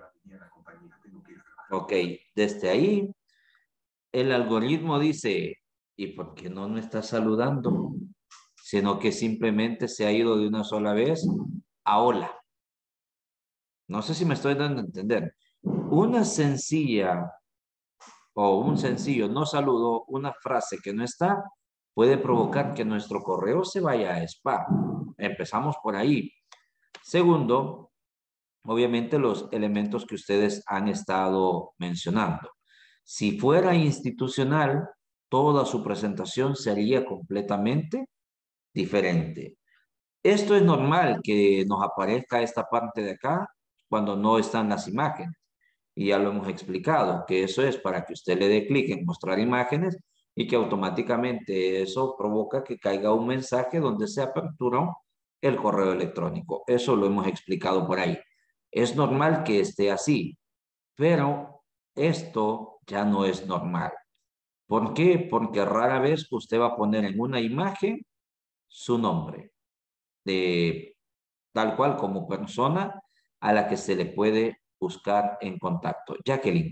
Ok, desde ahí, el algoritmo dice, ¿y por qué no me está saludando? Sino que simplemente se ha ido de una sola vez a hola. No sé si me estoy dando a entender. Una sencilla o un sencillo no saludo, una frase que no está, puede provocar que nuestro correo se vaya a spam. Empezamos por ahí. Segundo, obviamente los elementos que ustedes han estado mencionando. Si fuera institucional, toda su presentación sería completamente diferente. Esto es normal que nos aparezca esta parte de acá cuando no están las imágenes. Y ya lo hemos explicado, que eso es para que usted le dé clic en mostrar imágenes y que automáticamente eso provoca que caiga un mensaje donde se aperturó el correo electrónico. Eso lo hemos explicado por ahí. Es normal que esté así, pero esto ya no es normal. ¿Por qué? Porque rara vez usted va a poner en una imagen su nombre, de tal cual como persona a la que se le puede buscar en contacto. Jacqueline.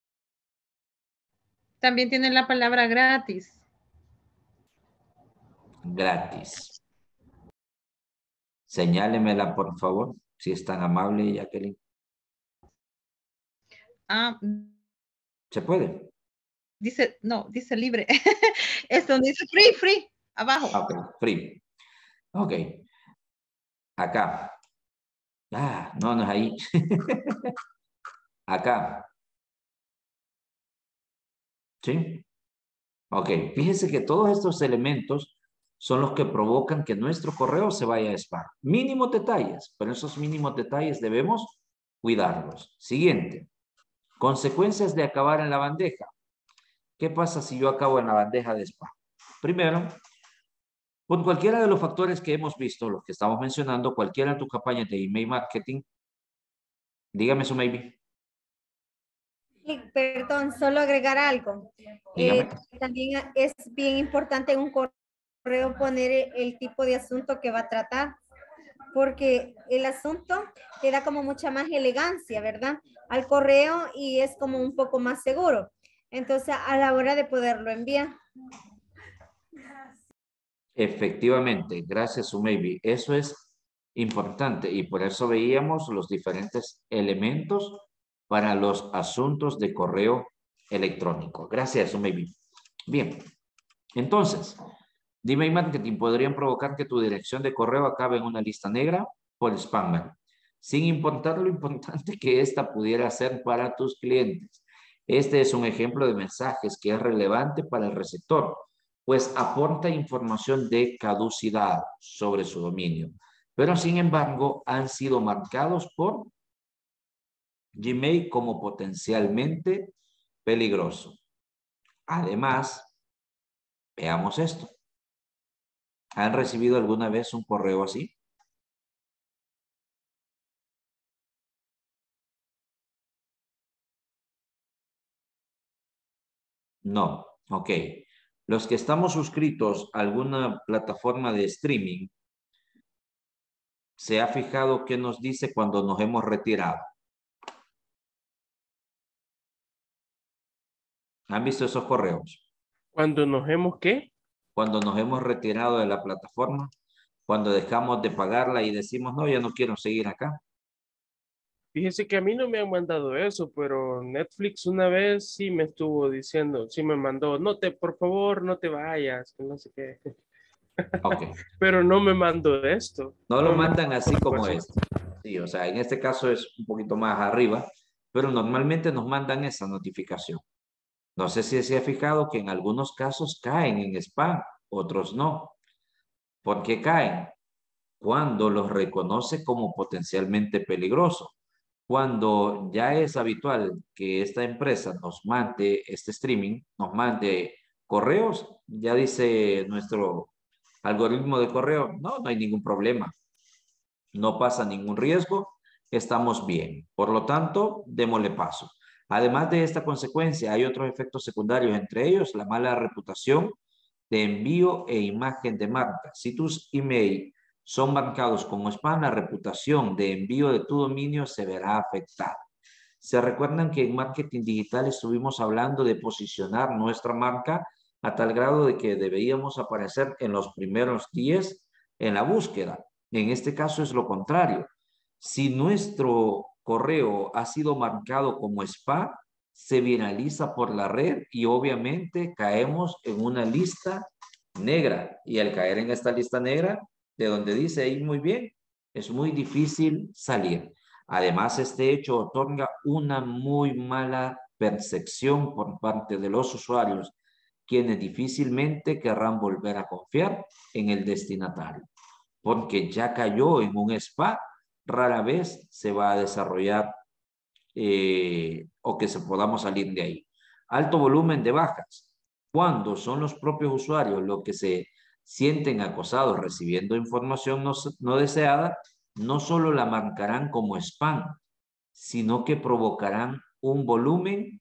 También tiene la palabra gratis. Gratis. Señálemela, por favor, si es tan amable, Jacqueline. Ah, ¿Se puede? dice, no, dice libre. Esto dice free, free, abajo. Ok, free. Ok. Acá. Ah, no, no es ahí. Acá. ¿Sí? Ok, fíjense que todos estos elementos son los que provocan que nuestro correo se vaya a spam. Mínimos detalles, pero esos mínimos detalles debemos cuidarlos. Siguiente. Consecuencias de acabar en la bandeja. ¿Qué pasa si yo acabo en la bandeja de spam? Primero, por cualquiera de los factores que hemos visto, los que estamos mencionando, cualquiera de tus campañas de email marketing, dígame su maybe. Sí, perdón, solo agregar algo. Eh, también es bien importante en un correo poner el, el tipo de asunto que va a tratar, porque el asunto le da como mucha más elegancia, ¿verdad? Al correo y es como un poco más seguro. Entonces, a la hora de poderlo enviar. Efectivamente, gracias Maybe. Eso es importante y por eso veíamos los diferentes elementos para los asuntos de correo electrónico. Gracias Maybe. Bien, entonces, de email marketing podrían provocar que tu dirección de correo acabe en una lista negra por spammer, sin importar lo importante que esta pudiera ser para tus clientes. Este es un ejemplo de mensajes que es relevante para el receptor, pues aporta información de caducidad sobre su dominio, pero sin embargo han sido marcados por Gmail como potencialmente peligroso. Además, veamos esto. ¿Han recibido alguna vez un correo así? No, ok. Los que estamos suscritos a alguna plataforma de streaming, ¿se ha fijado qué nos dice cuando nos hemos retirado? ¿Han visto esos correos? ¿Cuando nos hemos qué? Cuando nos hemos retirado de la plataforma, cuando dejamos de pagarla y decimos, no, ya no quiero seguir acá. Fíjese que a mí no me han mandado eso, pero Netflix una vez sí me estuvo diciendo, sí me mandó, no te, por favor, no te vayas, no sé qué. Okay. Pero no me mandó esto. No lo no mandan me... así como este. Sí, o sea, en este caso es un poquito más arriba, pero normalmente nos mandan esa notificación. No sé si se ha fijado que en algunos casos caen en spam, otros no. ¿Por qué caen? Cuando los reconoce como potencialmente peligrosos. Cuando ya es habitual que esta empresa nos mande este streaming, nos mande correos, ya dice nuestro algoritmo de correo, no, no hay ningún problema. No pasa ningún riesgo, estamos bien. Por lo tanto, démosle paso. Además de esta consecuencia, hay otros efectos secundarios, entre ellos la mala reputación de envío e imagen de marca. Si tus email son marcados como spam, la reputación de envío de tu dominio se verá afectada. ¿Se recuerdan que en marketing digital estuvimos hablando de posicionar nuestra marca a tal grado de que deberíamos aparecer en los primeros diez en la búsqueda? En este caso es lo contrario. Si nuestro correo ha sido marcado como spam, se viraliza por la red y obviamente caemos en una lista negra. Y al caer en esta lista negra, de donde dice ahí muy bien, es muy difícil salir. Además, este hecho otorga una muy mala percepción por parte de los usuarios, quienes difícilmente querrán volver a confiar en el destinatario, porque ya cayó en un spam, rara vez se va a desarrollar eh, o que se podamos salir de ahí. Alto volumen de bajas. Cuando son los propios usuarios los que se sienten acosados recibiendo información no, no deseada, no solo la marcarán como spam, sino que provocarán un volumen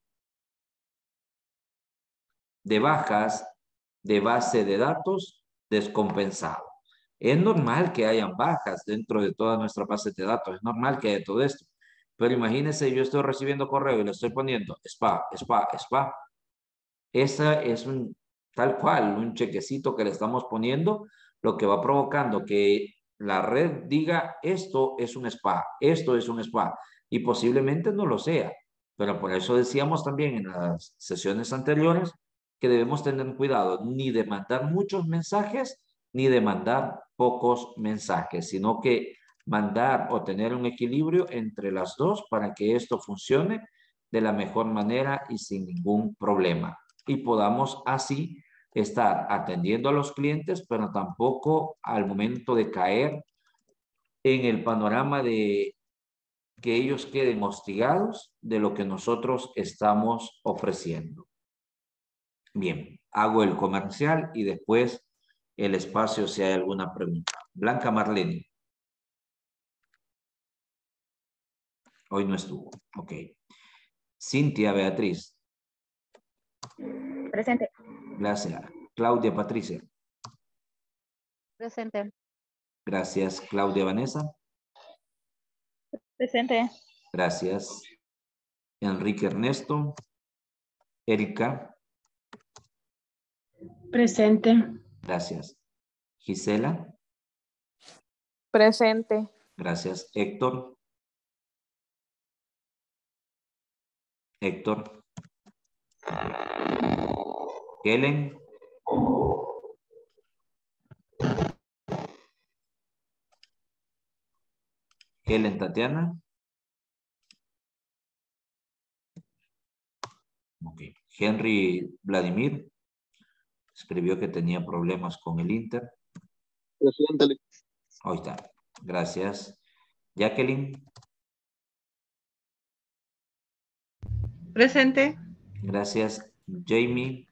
de bajas de base de datos descompensado. Es normal que hayan bajas dentro de toda nuestra base de datos, es normal que haya todo esto. Pero imagínense, yo estoy recibiendo correo y le estoy poniendo spam, spam, spam. Esa es un tal cual, un chequecito que le estamos poniendo, lo que va provocando que la red diga esto es un spam, esto es un spam, y posiblemente no lo sea. Pero por eso decíamos también en las sesiones anteriores que debemos tener cuidado ni de mandar muchos mensajes ni de mandar pocos mensajes, sino que mandar o tener un equilibrio entre las dos para que esto funcione de la mejor manera y sin ningún problema. Y podamos así estar atendiendo a los clientes, pero tampoco al momento de caer en el panorama de que ellos queden hostigados de lo que nosotros estamos ofreciendo. Bien, hago el comercial y después el espacio si hay alguna pregunta. Blanca Marlene. Hoy no estuvo. Ok. Cintia Beatriz. Presente. Gracias. Claudia Patricia. Presente. Gracias. Claudia Vanessa. Presente. Gracias. Enrique Ernesto. Erika. Presente. Gracias. Gisela. Presente. Gracias. Héctor. Héctor. Helen. Helen Tatiana. Ok. Henry Vladimir. Escribió que tenía problemas con el Inter. Presente. Ahí está. Gracias. Jacqueline. Presente. Gracias. Jamie.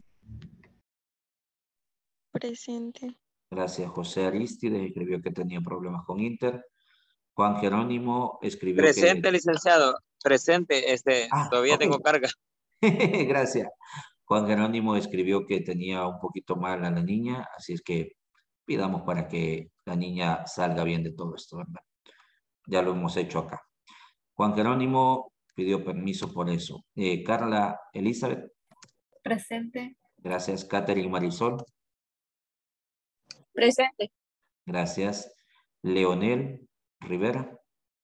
Presente. Gracias. José Aristides escribió que tenía problemas con Inter. Juan Jerónimo escribió Presente, que... licenciado. Presente. Este, Ah, todavía ok. tengo carga. Gracias. Juan Jerónimo escribió que tenía un poquito mal a la niña, así es que pidamos para que la niña salga bien de todo esto, ¿verdad? Ya lo hemos hecho acá. Juan Jerónimo pidió permiso por eso. Eh, Carla Elizabeth. Presente. Gracias. Catherine Marisol. Presente. Gracias. Leonel Rivera.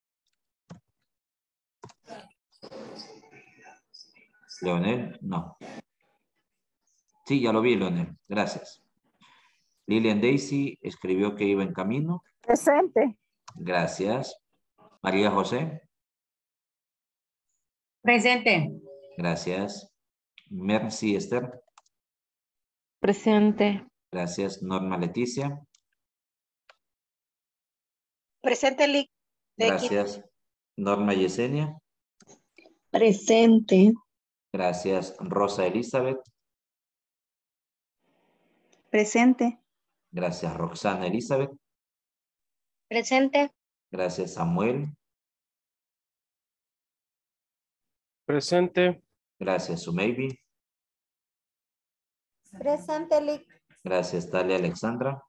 Leonel, no. Sí, ya lo vi, Leonel. Gracias. Lilian Daisy escribió que iba en camino. Presente. Gracias. María José. Presente. Gracias. Mercy Esther. Presente. Gracias. Norma Leticia. Presente, Lic. Gracias. Norma Yesenia. Presente. Gracias. Rosa Elizabeth. Presente. Gracias. Roxana Elizabeth. Presente. Gracias. Samuel. Presente. Gracias. Sumeibi. Presente, Lick. Gracias. Talia Alexandra.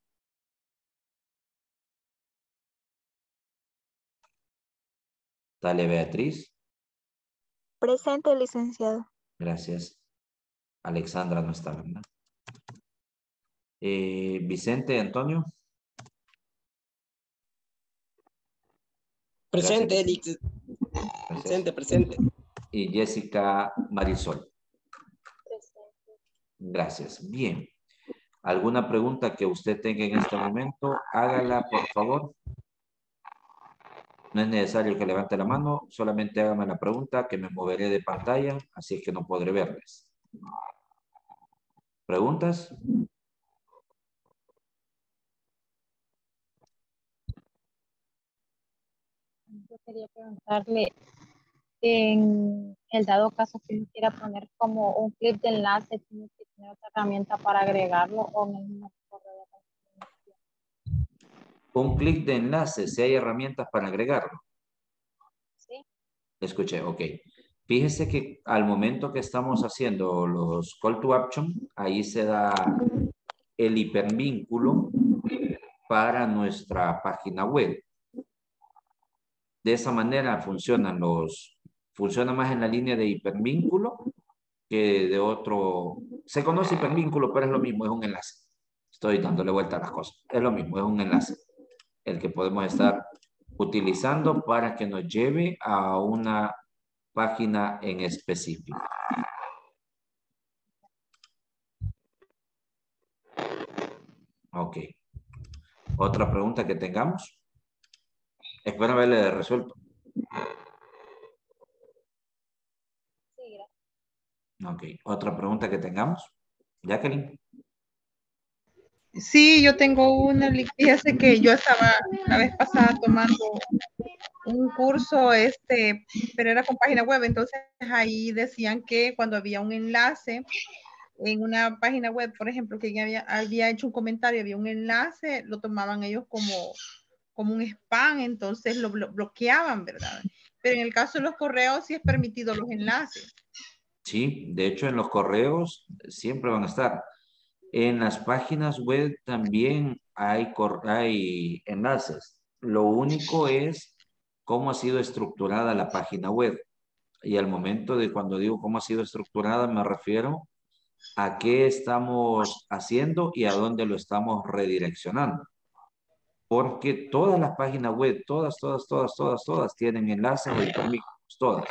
Talia Beatriz. Presente, licenciado. Gracias. Alexandra no está, ¿verdad? Eh, Vicente Antonio. Presente, Gracias. Eric. Presente, presente. Y Jessica Marisol. Gracias. Bien. ¿Alguna pregunta que usted tenga en este momento? Hágala, por favor. No es necesario que levante la mano, solamente hágame la pregunta que me moveré de pantalla, así es que no podré verles. ¿Preguntas? Yo quería preguntarle, en el dado caso que uno quiera poner como un clip de enlace, ¿tiene que tener otra herramienta para agregarlo o en el mismo correo de confirmación? Un clic de enlace, si hay herramientas para agregarlo. Sí. Escuché, ok. Fíjese que al momento que estamos haciendo los call to action, ahí se da el hipervínculo para nuestra página web. De esa manera funcionan los, funciona más en la línea de hipervínculo que de otro. Se conoce hipervínculo, pero es lo mismo, es un enlace. Estoy dándole vuelta a las cosas. Es lo mismo, es un enlace. El que podemos estar utilizando para que nos lleve a una página en específico. Ok. ¿Otra pregunta que tengamos? Espero haberle resuelto. Sí, gracias. Ok. ¿Otra pregunta que tengamos? Jacqueline. Sí, yo tengo una. Lick. Fíjese que yo estaba la vez pasada tomando un curso, este, pero era con página web, entonces ahí decían que cuando había un enlace en una página web, por ejemplo, que alguien había, había hecho un comentario, había un enlace, lo tomaban ellos como, como un spam, entonces lo blo bloqueaban, ¿verdad? Pero en el caso de los correos sí es permitido los enlaces. Sí, de hecho en los correos siempre van a estar. En las páginas web también hay, hay enlaces. Lo único es cómo ha sido estructurada la página web. Y al momento de cuando digo cómo ha sido estructurada, me refiero a qué estamos haciendo y a dónde lo estamos redireccionando. Porque todas las páginas web, todas, todas, todas, todas, todas tienen enlaces o hipervínculos, todas.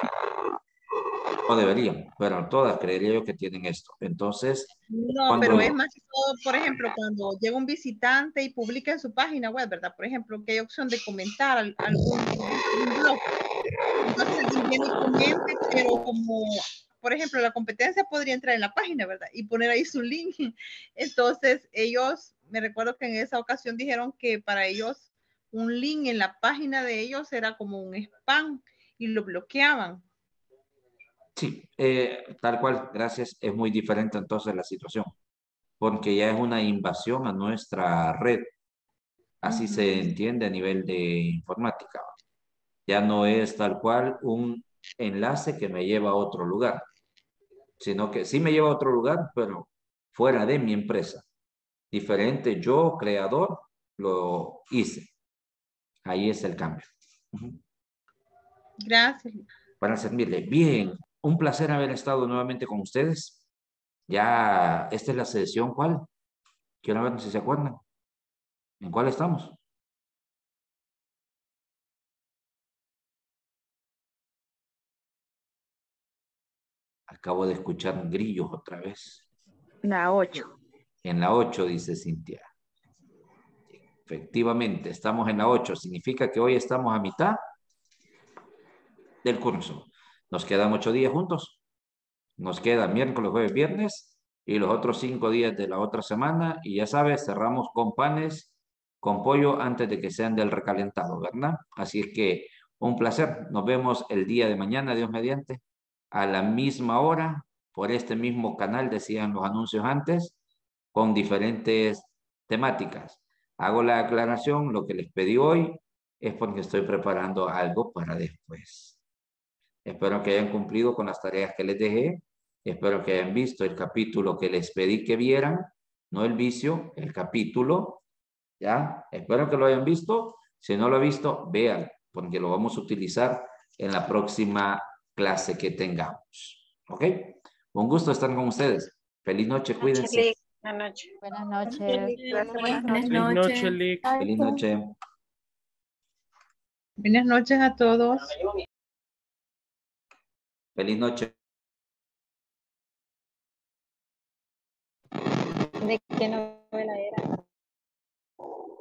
No deberían, pero todas creería yo que tienen esto. Entonces, no, cuando... pero es más que todo, por ejemplo, cuando llega un visitante y publica en su página web, ¿verdad? Por ejemplo, que hay opción de comentar al, algún blog. Entonces, viene y comente, pero como, por ejemplo, la competencia podría entrar en la página, ¿verdad? Y poner ahí su link. Entonces, ellos, me recuerdo que en esa ocasión dijeron que para ellos un link en la página de ellos era como un spam y lo bloqueaban. Sí, eh, tal cual, gracias. Es muy diferente entonces la situación, porque ya es una invasión a nuestra red. Así uh-huh. Se entiende a nivel de informática. Ya no es tal cual un enlace que me lleva a otro lugar, sino que sí me lleva a otro lugar, pero fuera de mi empresa. Diferente, yo, creador, lo hice. Ahí es el cambio. Uh-huh. Gracias. Para servirle. Bien, un placer haber estado nuevamente con ustedes. Ya, esta es la sesión, ¿cuál? Quiero ver si se acuerdan. ¿En cuál estamos? Acabo de escuchar grillos otra vez. La ocho. En la ocho, dice Cintia. Efectivamente, estamos en la ocho. Significa que hoy estamos a mitad del curso. Nos quedan ocho días juntos. Nos quedan miércoles, jueves, viernes y los otros cinco días de la otra semana. Y ya sabes, cerramos con panes, con pollo antes de que sean del recalentado, ¿verdad? Así es que Un placer. Nos vemos el día de mañana, Dios mediante, a la misma hora, por este mismo canal, decían los anuncios antes, con diferentes temáticas. Hago la aclaración, lo que les pedí hoy es porque estoy preparando algo para después. Espero que hayan cumplido con las tareas que les dejé. Espero que hayan visto el capítulo que les pedí que vieran, no el vicio, el capítulo. ¿Ya? Espero que lo hayan visto. Si no lo han visto, vean, porque lo vamos a utilizar en la próxima clase que tengamos. ¿Ok? Un gusto estar con ustedes. Feliz noche, cuídense. Buenas noches. Buenas noches. Buenas Feliz noche, Lick. Feliz noche. Buenas noches a todos. Feliz noche. ¿De qué novela era?